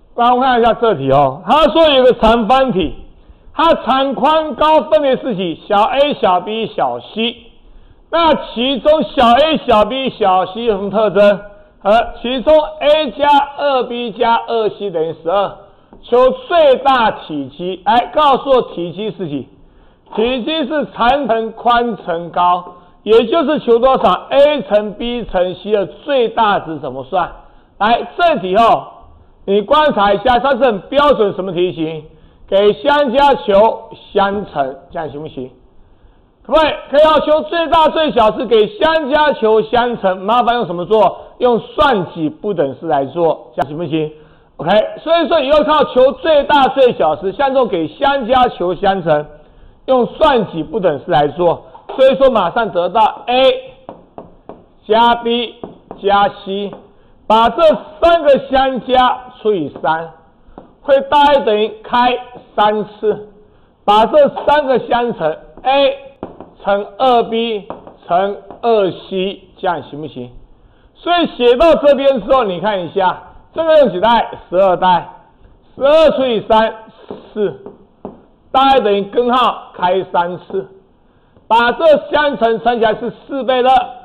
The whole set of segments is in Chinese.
来，我们看一下这题哦。他说有个长方体，它长宽高分别是几？小 a、小 b、小 c。那其中小 a、小 b、小 c 有什么特征？其中 a 加 2b 加 2c 等于12。求最大体积，来告诉我体积是几？体积是长乘宽乘高，也就是求多少 a 乘 b 乘 c 的最大值怎么算？来，这题后你观察一下，它是很标准什么题型？给相加求相乘，这样行不行？可不可以？可以要求最大最小是给相加求相乘，麻烦用什么做？用算几不等式来做，这样行不行？OK， 所以说以后靠求最大最小时，像这种给相加求相乘，用算几不等式来做，所以说马上得到 A 加 B 加 C， 把这三个相加除以3，会大于等于开3次，把这三个相乘 A 乘 2B 乘 2C， 这样行不行？所以写到这边之后，你看一下。这个用几代？12代，12除以3 4，大概等于根号开3次，把这相乘乘起来是4倍的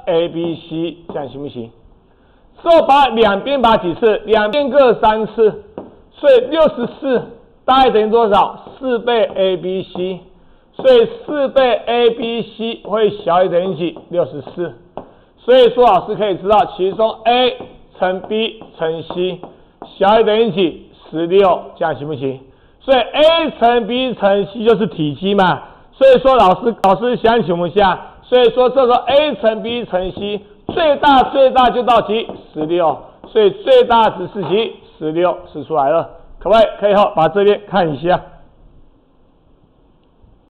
ABC， 这样行不行？之后把两边把几次？两边各3次，所以64大概等于多少？4倍 ABC， 所以4倍 ABC 会小于等于几？64，所以说老师可以知道其中 A乘 B 乘 C 小于等于几？16，这样行不行？所以 A 乘 B 乘 C 就是体积嘛。所以说老师想请问一下，所以说这时候 A 乘 B 乘 C 最大就到几？16，所以最大值是几？16，试出来了，可不可以？可以后把这边看一下。